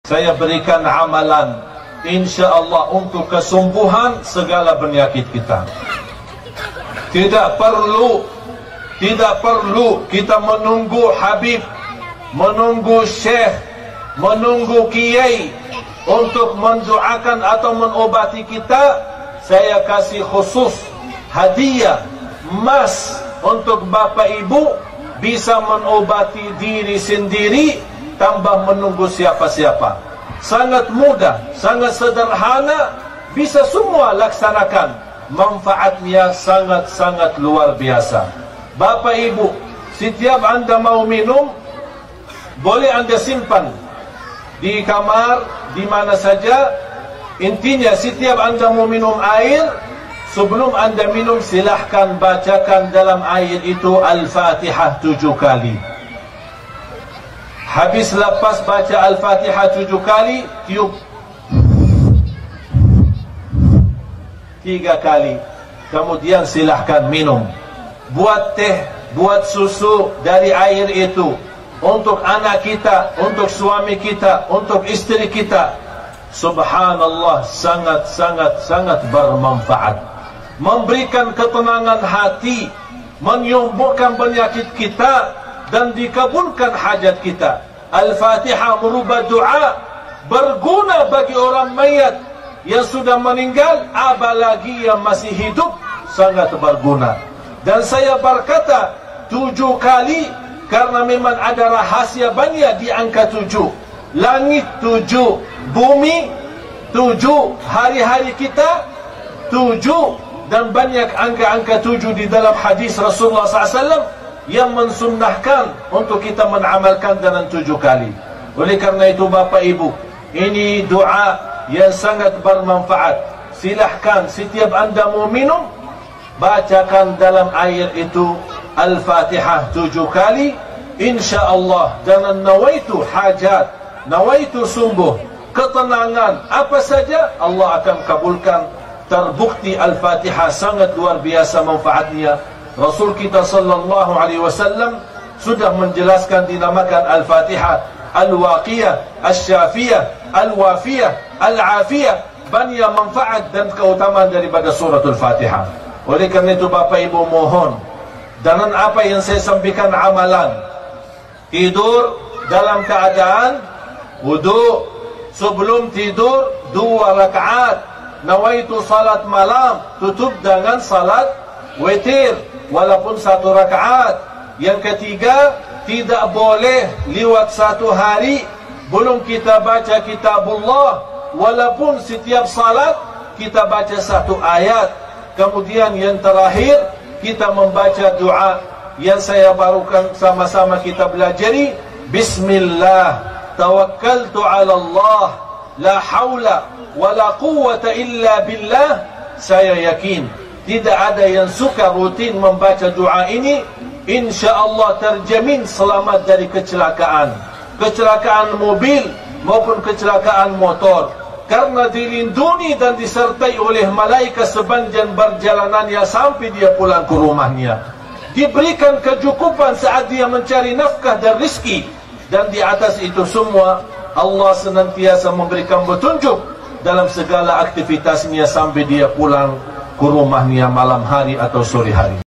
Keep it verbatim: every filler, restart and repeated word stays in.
Saya berikan amalan insya-Allah untuk kesembuhan segala penyakit kita. Tidak perlu Tidak perlu kita menunggu Habib, menunggu Syekh, menunggu Kiai untuk mendoakan atau menobati kita. Saya kasih khusus hadiah emas untuk Bapak Ibu bisa menobati diri sendiri tanpa menunggu siapa-siapa. Sangat mudah, sangat sederhana, bisa semua laksanakan. Manfaatnya sangat-sangat luar biasa. Bapak Ibu, setiap Anda mau minum, boleh Anda simpan di kamar, di mana saja. Intinya setiap Anda mau minum air, sebelum Anda minum silahkan bacakan dalam air itu Al-Fatihah tujuh kali. Habis lepas baca Al-Fatihah tujuh kali, tiup tiga kali. Kemudian silahkan minum. Buat teh, buat susu dari air itu untuk anak kita, untuk suami kita, untuk istri kita. Subhanallah, sangat-sangat sangat bermanfaat. Memberikan ketenangan hati, menyembuhkan penyakit kita dan dikabulkan hajat kita. Al-Fatihah merubah doa, berguna bagi orang mayat yang sudah meninggal, apalagi yang masih hidup, sangat berguna. Dan saya berkata tujuh kali karena memang ada rahasia banyak di angka tujuh. Langit tujuh, bumi tujuh, hari-hari kita tujuh, dan banyak angka-angka tujuh di dalam hadis Rasulullah sallallahu alaihi wasallam yang mensunnahkan untuk kita mengamalkan dengan tujuh kali. Oleh karena itu Bapak Ibu, ini doa yang sangat bermanfaat. Silahkan setiap Anda mau minum, bacakan dalam air itu Al-Fatihah tujuh kali, insya-Allah. Dan nawaitu hajat, nawaitu sembuh, ketenangan, apa saja Allah akan kabulkan. Terbukti Al-Fatihah sangat luar biasa manfaatnya. Rasul kita sallallahu alaihi wasallam sudah menjelaskan, dinamakan Al-Fatihah Al-Waqiyah, Al-Syafiyah, Al-Wafiyah, Al-Afiyah. Banyak manfaat dan keutamaan daripada suratul Fatihah. Oleh kerana itu Bapak Ibu mohon, dengan apa yang saya sampaikan amalan, tidur dalam keadaan wudu, sebelum tidur dua rakaat, nawaitu salat malam, tutup dengan salat witir walaupun satu rakaat. Yang ketiga, tidak boleh lewat satu hari belum kita baca kitabullah, walaupun setiap salat kita baca satu ayat. Kemudian yang terakhir, kita membaca doa yang saya barukan sama-sama kita belajari. Bismillah, tawakkaltu ala Allah, la hawla wa la quwwata illa billah. Saya yakin tidak ada yang suka rutin membaca doa ini, insya-Allah terjamin selamat dari kecelakaan, kecelakaan mobil maupun kecelakaan motor, karena dilindungi dan disertai oleh malaikat sepanjang perjalanannya sampai dia pulang ke rumahnya. Diberikan kecukupan saat dia mencari nafkah dan rizki. Dan di atas itu semua Allah senantiasa memberikan petunjuk dalam segala aktivitasnya sampai dia pulang ke rumahnya malam hari atau sore hari.